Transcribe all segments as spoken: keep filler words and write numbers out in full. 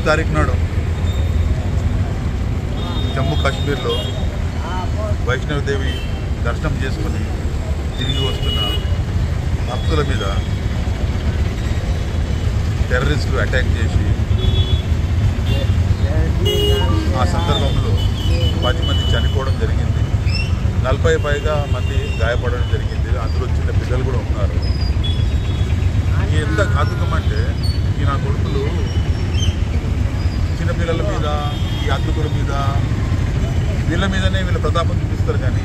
తారీఖు నాడు జమ్మూ కాశ్మీర్లో వైష్ణవదేవి దర్శనం చేసుకుని తిరిగి వస్తున్న భక్తుల మీద టెర్రరిస్టులు అటాక్ చేసి ఆ సందర్భంలో పది మంది చనిపోవడం జరిగింది. నలభై పైగా మంది గాయపడడం జరిగింది. అందులో చిన్న పిల్లలు కూడా ఉన్నారు. ఎంత ఘాతుకం అంటే ఈ నా కొడుకులు చిన్నపిల్లల మీద, ఈ అద్దుకుల మీద, వీళ్ళ మీదనే వీళ్ళ ప్రతాపం చూపిస్తారు, కానీ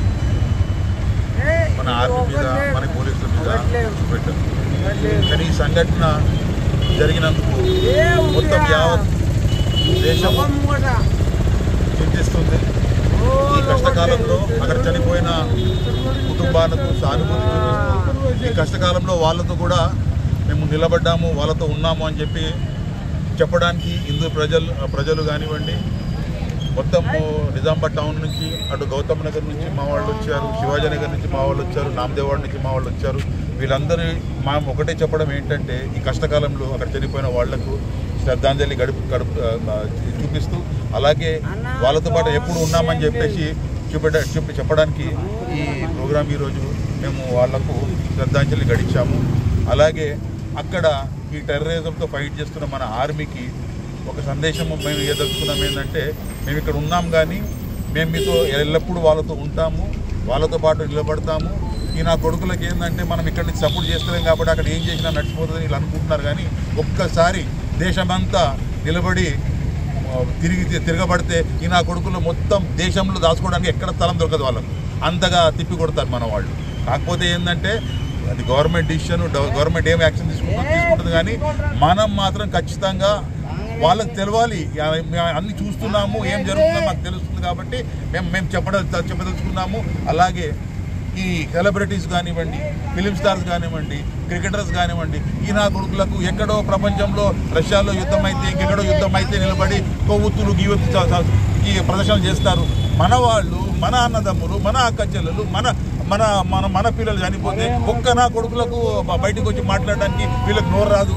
మన ఆర్మీ మీద, మన పోలీసుల మీద చూపెట్టారు. కానీ ఈ సంఘటన జరిగినందుకు మొత్తం యావత్ దేశం చింతిస్తుంది. ఈ కష్టకాలంలో అక్కడ చనిపోయిన కుటుంబాలకు సానుభూతి చూపిస్తూ ఈ కష్టకాలంలో వాళ్ళతో కూడా మేము నిలబడ్డాము, వాళ్ళతో ఉన్నాము అని చెప్పి చెప్పడానికి హిందూ ప్రజలు ప్రజలు కానివ్వండి, మొత్తం నిజామాబాద్ టౌన్ నుంచి, అటు గౌతమ్ నగర్ నుంచి మా వాళ్ళు వచ్చారు, శివాజీ నగర్ నుంచి మా వాళ్ళు వచ్చారు, నామదేవాడ నుంచి మా వాళ్ళు వచ్చారు. వీళ్ళందరూ మా ఒకటే చెప్పడం ఏంటంటే ఈ కష్టకాలంలో అక్కడ చనిపోయిన వాళ్లకు శ్రద్ధాంజలి గడుపు గడుపు చూపిస్తూ, అలాగే వాళ్ళతో పాటు ఎప్పుడు ఉన్నామని చెప్పేసి చూపెట్ట చూపి చెప్పడానికి ఈ ప్రోగ్రాం ఈరోజు మేము వాళ్లకు శ్రద్ధాంజలి గడించాము. అలాగే అక్కడ ఈ టెర్రరిజంతో ఫైట్ చేస్తున్న మన ఆర్మీకి ఒక సందేశం మేము ఏదలుచుకున్నాం ఏంటంటే, మేము ఇక్కడ ఉన్నాం కానీ మేము మీతో ఎల్లప్పుడూ వాళ్ళతో ఉంటాము, వాళ్ళతో పాటు నిలబడతాము. ఈ నా కొడుకులకి ఏంటంటే మనం ఇక్కడ నుంచి సపోర్ట్ చేస్తలేం కాబట్టి అక్కడ ఏం చేసినా నడిచిపోతుందని వీళ్ళు అనుకుంటున్నారు. కానీ ఒక్కసారి దేశమంతా నిలబడి తిరిగి తిరగబడితే ఈ నా కొడుకులు మొత్తం దేశంలో దాచుకోవడానికి ఎక్కడ స్థలం దొరకదు, వాళ్ళకు అంతగా తిప్పి కొడతారు మన వాళ్ళు. కాకపోతే ఏంటంటే అది గవర్నమెంట్ డిసిషన్, గవర్నమెంట్ ఏం యాక్షన్ తీసుకుంటుందో తీసుకుంటుంది, కానీ మనం మాత్రం ఖచ్చితంగా వాళ్ళకి తెలవాలి. అన్ని చూస్తున్నాము, ఏం జరుగుతుందో మాకు తెలుస్తుంది కాబట్టి మేము మేము చెప్పడం చెప్పదలుచుకున్నాము. అలాగే ఈ సెలబ్రిటీస్ కానివ్వండి, ఫిలిం స్టార్స్ కానివ్వండి, క్రికెటర్స్ కానివ్వండి, ఈ నా కొడుకులకు ఎక్కడో ప్రపంచంలో రష్యాలో యుద్ధం అయితే ఇంకెక్కడో యుద్ధం అయితే నిలబడి కొవ్వొత్తులు గీవొత్తు ఈ ప్రదర్శనలు చేస్తారు. మన వాళ్ళు, మన అన్నదమ్ములు, మన అక్క చెల్లెలు, మన మన మన మన పిల్లలు చనిపోతే ఒక్క నా కొడుకులకు బయటకు వచ్చి మాట్లాడడానికి వీళ్ళకి నోరు రాదు.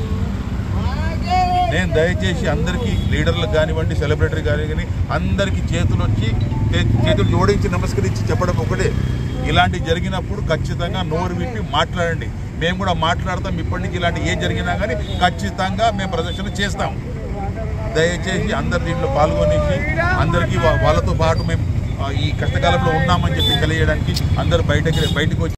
నేను దయచేసి అందరికీ, లీడర్లకు కానివ్వండి, సెలబ్రిటీ కానివ్వండి, అందరికీ చేతులు వచ్చి చేతులు జోడించి నమస్కరించి చెప్పడం ఒకటే, ఇలాంటివి జరిగినప్పుడు ఖచ్చితంగా నోరు విప్పి మాట్లాడండి. మేము కూడా మాట్లాడతాం. ఇప్పటి నుంచి ఇలాంటి ఏ జరిగినా కానీ ఖచ్చితంగా మేము ప్రదర్శన చేస్తాం. దయచేసి అందరు దీంట్లో పాల్గొనేసి అందరికీ వాళ్ళతో పాటు మేము ఈ కష్టకాలంలో ఉన్నామని చెప్పి తెలియడానికి అందరూ బయటకి బయటకు వచ్చి